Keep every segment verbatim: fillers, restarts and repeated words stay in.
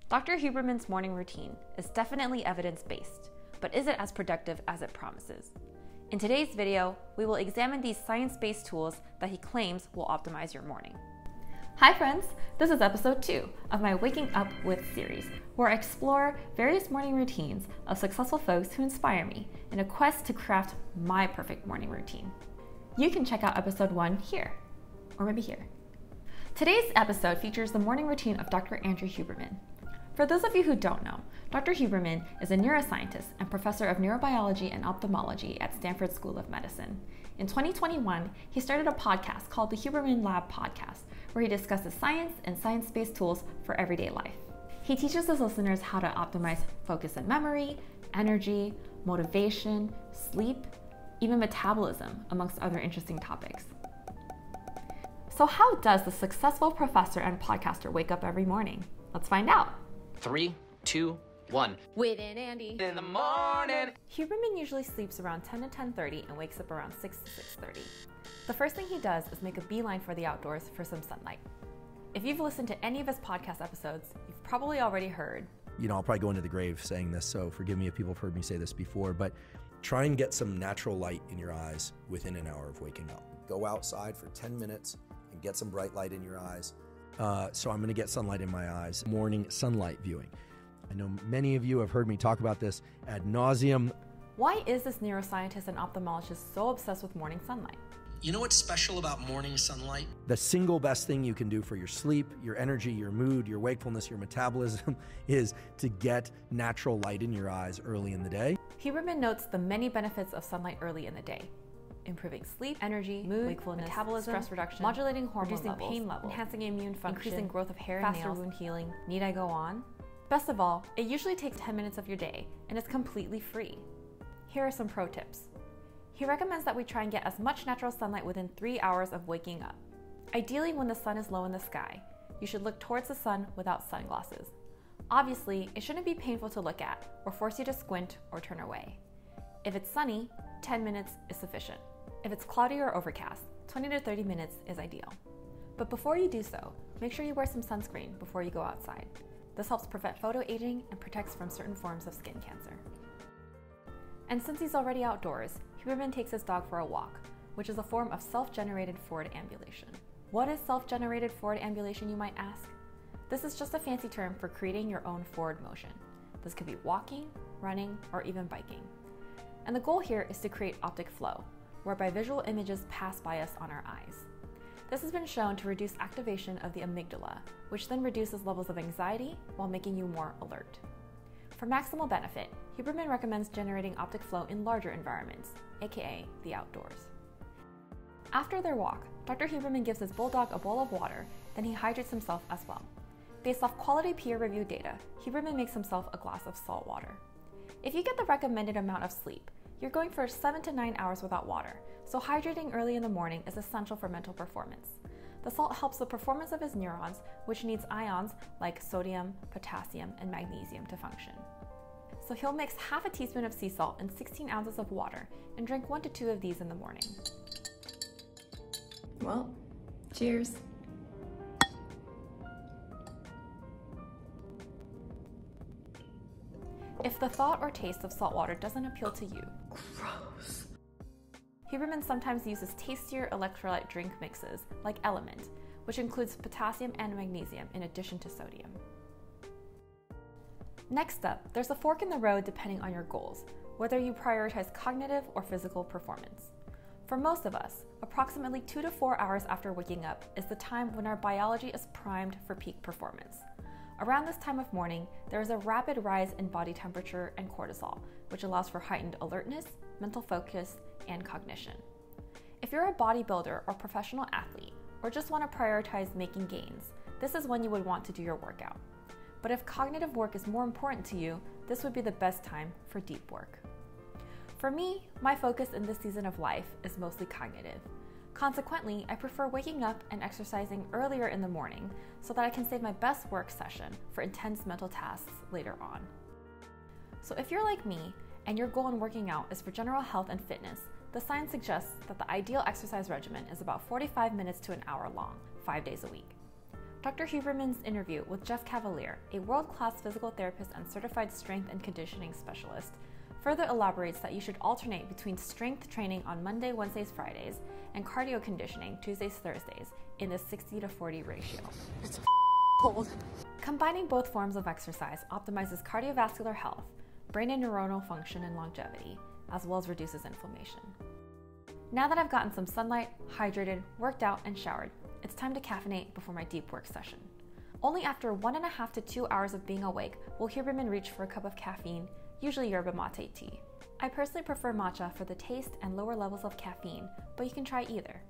Doctor Huberman's morning routine is definitely evidence-based, but is it as productive as it promises? In today's video, we will examine these science-based tools that he claims will optimize your morning. Hi friends, this is episode two of my Waking Up With series, where I explore various morning routines of successful folks who inspire me in a quest to craft my perfect morning routine. You can check out episode one here, or maybe here. Today's episode features the morning routine of Doctor Andrew Huberman. For those of you who don't know, Doctor Huberman is a neuroscientist and professor of neurobiology and ophthalmology at Stanford School of Medicine. In twenty twenty-one, he started a podcast called the Huberman Lab Podcast, where he discusses science and science-based tools for everyday life. He teaches his listeners how to optimize focus and memory, energy, motivation, sleep, even metabolism, amongst other interesting topics. So how does the successful professor and podcaster wake up every morning? Let's find out. Three, two, one. With and Andy. In the morning. Huberman usually sleeps around ten to ten thirty and wakes up around six to six thirty. The first thing he does is make a beeline for the outdoors for some sunlight. If you've listened to any of his podcast episodes, you've probably already heard. You know, I'll probably go into the grave saying this, so forgive me if people have heard me say this before, but try and get some natural light in your eyes within an hour of waking up. Go outside for ten minutes and get some bright light in your eyes. Uh, so I'm gonna get sunlight in my eyes. Morning sunlight viewing. I know many of you have heard me talk about this ad nauseum. Why is this neuroscientist and ophthalmologist so obsessed with morning sunlight? You know what's special about morning sunlight? The single best thing you can do for your sleep, your energy, your mood, your wakefulness, your metabolism is to get natural light in your eyes early in the day. Huberman notes the many benefits of sunlight early in the day. Improving sleep, energy, mood, wakefulness, metabolism, stress reduction, modulating hormone reducing levels, pain levels, enhancing immune function, increasing growth of hair and faster nails, wound healing. Need I go on? Best of all, it usually takes ten minutes of your day and is completely free. Here are some pro tips. He recommends that we try and get as much natural sunlight within three hours of waking up. Ideally, when the sun is low in the sky, you should look towards the sun without sunglasses. Obviously, it shouldn't be painful to look at or force you to squint or turn away. If it's sunny, ten minutes is sufficient. If it's cloudy or overcast, twenty to thirty minutes is ideal. But before you do so, make sure you wear some sunscreen before you go outside. This helps prevent photoaging and protects from certain forms of skin cancer. And since he's already outdoors, Huberman takes his dog for a walk, which is a form of self-generated forward ambulation. What is self-generated forward ambulation, you might ask? This is just a fancy term for creating your own forward motion. This could be walking, running, or even biking. And the goal here is to create optic flow, whereby visual images pass by us on our eyes. This has been shown to reduce activation of the amygdala, which then reduces levels of anxiety while making you more alert. For maximal benefit, Huberman recommends generating optic flow in larger environments, aka the outdoors. After their walk, Doctor Huberman gives his bulldog a bowl of water, then he hydrates himself as well. Based off quality peer-reviewed data, Huberman makes himself a glass of salt water. If you get the recommended amount of sleep, you're going for seven to nine hours without water, so hydrating early in the morning is essential for mental performance. The salt helps the performance of his neurons, which needs ions like sodium, potassium, and magnesium to function. So he'll mix half a teaspoon of sea salt and sixteen ounces of water and drink one to two of these in the morning. Well, cheers. If the thought or taste of salt water doesn't appeal to you, Gross. Huberman sometimes uses tastier electrolyte drink mixes like Element, which includes potassium and magnesium in addition to sodium. Next up, there's a fork in the road depending on your goals, whether you prioritize cognitive or physical performance. For most of us, approximately two to four hours after waking up is the time when our biology is primed for peak performance. Around this time of morning, there is a rapid rise in body temperature and cortisol, which allows for heightened alertness, mental focus, and cognition. If you're a bodybuilder or professional athlete, or just want to prioritize making gains, this is when you would want to do your workout. But if cognitive work is more important to you, this would be the best time for deep work. For me, my focus in this season of life is mostly cognitive. Consequently, I prefer waking up and exercising earlier in the morning so that I can save my best work session for intense mental tasks later on. So if you're like me and your goal in working out is for general health and fitness, the science suggests that the ideal exercise regimen is about forty-five minutes to an hour long, five days a week. Doctor Huberman's interview with Jeff Cavalier, a world-class physical therapist and certified strength and conditioning specialist, further elaborates that you should alternate between strength training on Monday, Wednesdays, Fridays, and cardio conditioning Tuesdays, Thursdays in the sixty to forty ratio. It's cold. Combining both forms of exercise optimizes cardiovascular health, brain and neuronal function and longevity, as well as reduces inflammation. Now that I've gotten some sunlight, hydrated, worked out, and showered, it's time to caffeinate before my deep work session. Only after one and a half to two hours of being awake will Huberman reach for a cup of caffeine, usually yerba mate tea. I personally prefer matcha for the taste and lower levels of caffeine, but you can try either.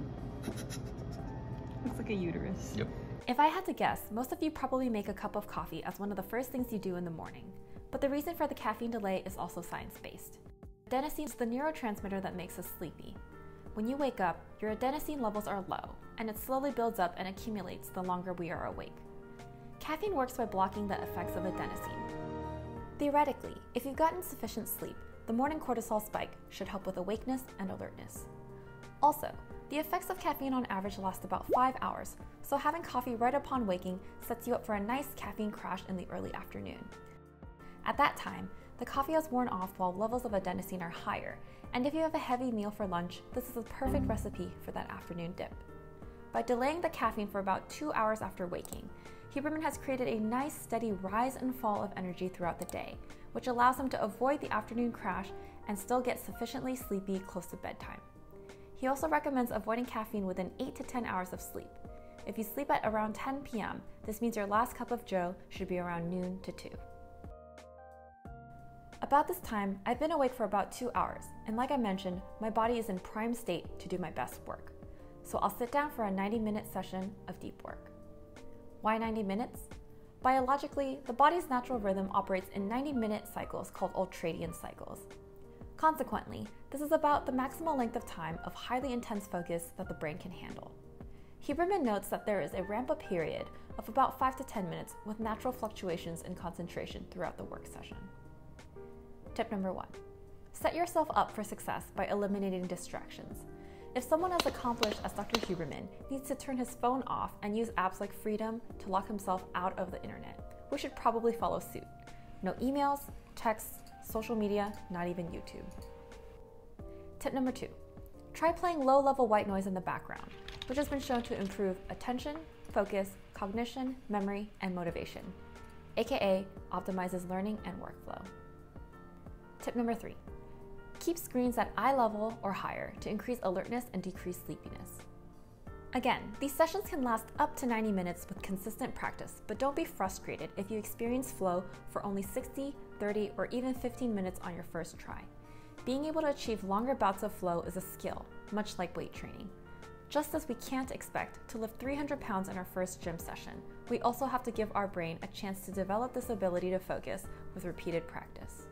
Looks like a uterus. Yep. If I had to guess, most of you probably make a cup of coffee as one of the first things you do in the morning. But the reason for the caffeine delay is also science-based. Adenosine is the neurotransmitter that makes us sleepy. When you wake up, your adenosine levels are low, and it slowly builds up and accumulates the longer we are awake. Caffeine works by blocking the effects of adenosine. Theoretically, if you've gotten sufficient sleep, the morning cortisol spike should help with awakeness and alertness. Also, the effects of caffeine on average last about five hours, so having coffee right upon waking sets you up for a nice caffeine crash in the early afternoon. At that time, the coffee has worn off while levels of adenosine are higher, and if you have a heavy meal for lunch, this is a perfect recipe for that afternoon dip. By delaying the caffeine for about two hours after waking, Huberman has created a nice steady rise and fall of energy throughout the day, which allows him to avoid the afternoon crash and still get sufficiently sleepy close to bedtime. He also recommends avoiding caffeine within eight to ten hours of sleep. If you sleep at around ten p m, this means your last cup of joe should be around noon to two. About this time, I've been awake for about two hours, and like I mentioned, my body is in prime state to do my best work. So I'll sit down for a ninety minute session of deep work. Why ninety minutes? Biologically, the body's natural rhythm operates in ninety minute cycles called ultradian cycles. Consequently, this is about the maximal length of time of highly intense focus that the brain can handle. Huberman notes that there is a ramp-up period of about five to ten minutes with natural fluctuations in concentration throughout the work session. Tip number one, set yourself up for success by eliminating distractions. If someone as accomplished as Doctor Huberman needs to turn his phone off and use apps like Freedom to lock himself out of the internet, we should probably follow suit. No emails, texts, social media, not even YouTube. Tip number two, try playing low-level white noise in the background, which has been shown to improve attention, focus, cognition, memory, and motivation, aka optimizes learning and workflow. Tip number three, keep screens at eye level or higher to increase alertness and decrease sleepiness. Again, these sessions can last up to ninety minutes with consistent practice, but don't be frustrated if you experience flow for only sixty, thirty, or even fifteen minutes on your first try. Being able to achieve longer bouts of flow is a skill, much like weight training. Just as we can't expect to lift three hundred pounds in our first gym session, we also have to give our brain a chance to develop this ability to focus with repeated practice.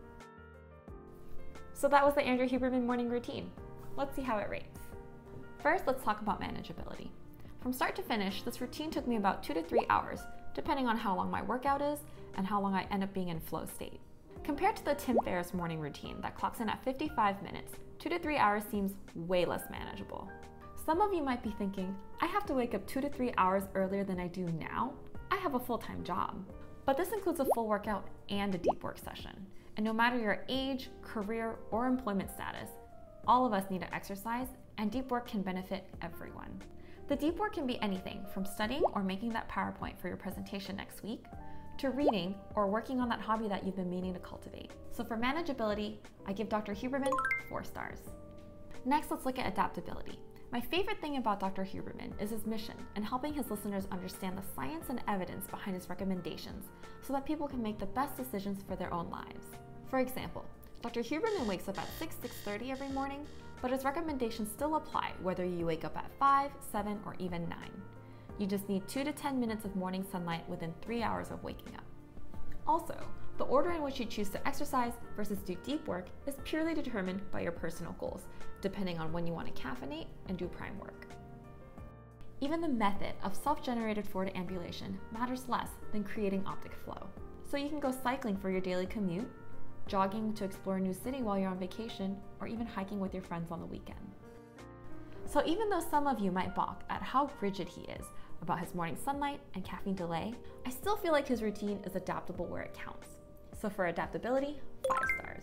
So that was the Andrew Huberman morning routine. Let's see how it rates. First, let's talk about manageability. From start to finish, this routine took me about two to three hours, depending on how long my workout is and how long I end up being in flow state. Compared to the Tim Ferriss morning routine that clocks in at fifty-five minutes, two to three hours seems way less manageable. Some of you might be thinking, I have to wake up two to three hours earlier than I do now? I have a full-time job. But this includes a full workout and a deep work session. And no matter your age, career, or employment status, all of us need to exercise, and deep work can benefit everyone. The deep work can be anything from studying or making that PowerPoint for your presentation next week, to reading or working on that hobby that you've been meaning to cultivate. So for manageability, I give Doctor Huberman four stars. Next, let's look at adaptability. My favorite thing about Doctor Huberman is his mission and helping his listeners understand the science and evidence behind his recommendations so that people can make the best decisions for their own lives. For example, Doctor Huberman wakes up at six, six thirty every morning, but his recommendations still apply whether you wake up at five, seven, or even nine. You just need two to ten minutes of morning sunlight within three hours of waking up. Also, the order in which you choose to exercise versus do deep work is purely determined by your personal goals, depending on when you want to caffeinate and do prime work. Even the method of self-generated forward ambulation matters less than creating optic flow. So you can go cycling for your daily commute, jogging to explore a new city while you're on vacation, or even hiking with your friends on the weekend. So even though some of you might balk at how rigid he is about his morning sunlight and caffeine delay, I still feel like his routine is adaptable where it counts. So for adaptability, five stars.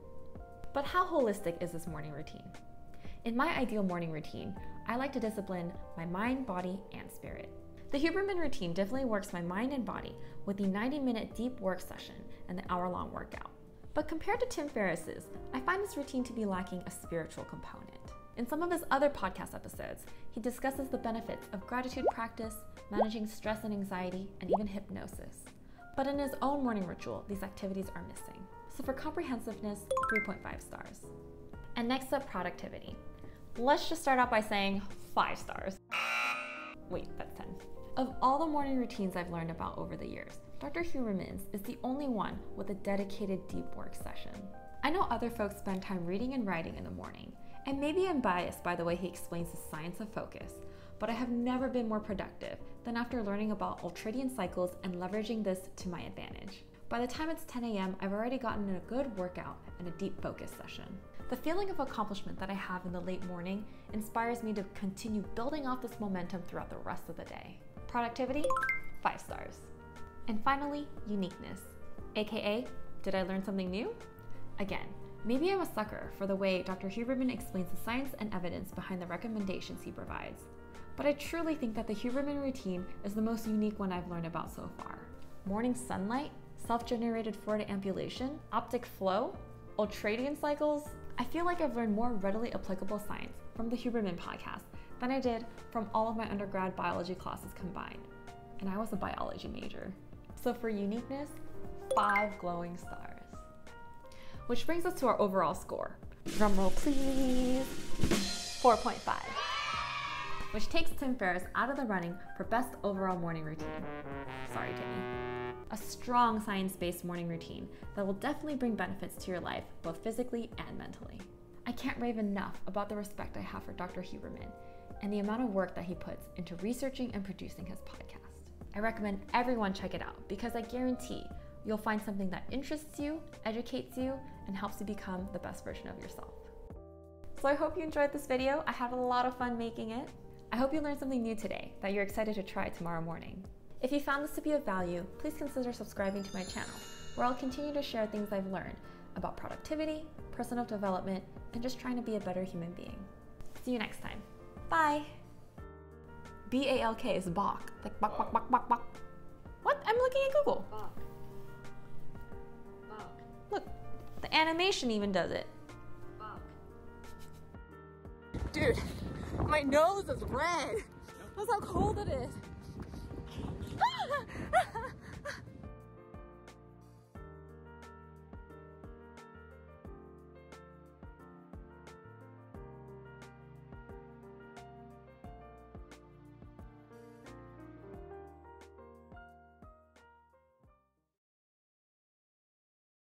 But how holistic is this morning routine? In my ideal morning routine, I like to discipline my mind, body, and spirit. The Huberman routine definitely works my mind and body with the ninety minute deep work session and the hour long workout. But compared to Tim Ferriss's, I find this routine to be lacking a spiritual component. In some of his other podcast episodes, he discusses the benefits of gratitude practice, managing stress and anxiety, and even hypnosis. But in his own morning ritual, these activities are missing. So for comprehensiveness, three point five stars. And next up, productivity. Let's just start out by saying five stars. Wait, that's ten. Of all the morning routines I've learned about over the years, Doctor Huberman's is the only one with a dedicated deep work session. I know other folks spend time reading and writing in the morning, and maybe I'm biased by the way he explains the science of focus, but I have never been more productive than after learning about ultradian cycles and leveraging this to my advantage. By the time it's ten a m, I've already gotten in a good workout and a deep focus session. The feeling of accomplishment that I have in the late morning inspires me to continue building off this momentum throughout the rest of the day. Productivity, five stars. And finally, uniqueness, aka, did I learn something new? Again, maybe I'm a sucker for the way Doctor Huberman explains the science and evidence behind the recommendations he provides. But I truly think that the Huberman routine is the most unique one I've learned about so far. Morning sunlight, self-generated Florida ambulation, optic flow, ultradian cycles. I feel like I've learned more readily applicable science from the Huberman podcast than I did from all of my undergrad biology classes combined. And I was a biology major. So for uniqueness, five glowing stars. Which brings us to our overall score. Drumroll please. four point five. Which takes Tim Ferriss out of the running for best overall morning routine. Sorry, Timmy. A strong science-based morning routine that will definitely bring benefits to your life, both physically and mentally. I can't rave enough about the respect I have for Doctor Huberman and the amount of work that he puts into researching and producing his podcast. I recommend everyone check it out because I guarantee you'll find something that interests you, educates you, and helps you become the best version of yourself. So I hope you enjoyed this video. I had a lot of fun making it. I hope you learned something new today that you're excited to try tomorrow morning. If you found this to be of value, please consider subscribing to my channel, where I'll continue to share things I've learned about productivity, personal development, and just trying to be a better human being. See you next time. Bye! B A L K is Bawk, like Bawk, Bawk, Bawk, Bawk, Bawk. What? I'm looking at Google. Bawk. Bawk. Look, the animation even does it. Bawk. Dude, my nose is red. That's how cold it is.